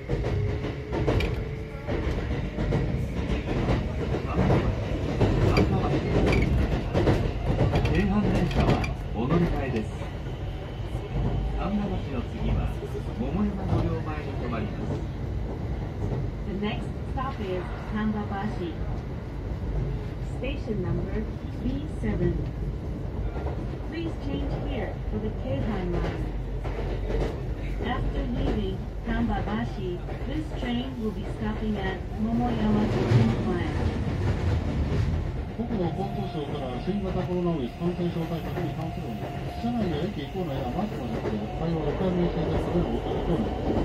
京阪電車はお乗り換えです。神田橋の次は桃山御陵前に停まります。 The next stop is Kambabashi. Station number B7. Please change here for the Keihan line. After leaving Kambabashi, this train will be stopping at Momoyama Line. 国土交通省から新型コロナウイルス感染症対策に関するもの、車内や駅構内はマスクの着用、会話をおにしていただくためのお答えとなります。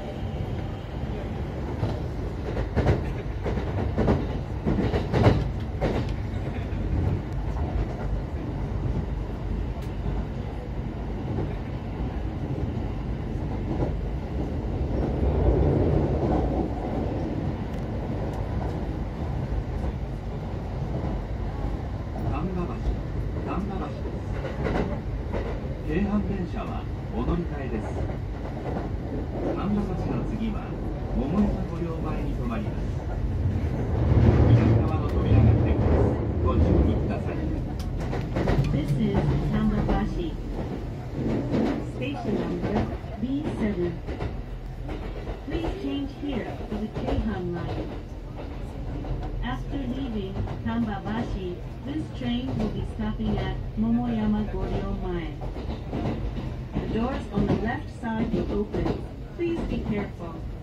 京阪電車はお乗り換えです。神田橋の次は桃山御陵前に停まります。左側の扉が開きます。ご注意ください。 This is Kambabashi. Station number B7. Please change here for the Keihan line. After leaving Kambabashi, this train will be stopping at Momoyama Goryo-mae. The doors on the left side will open. Please be careful.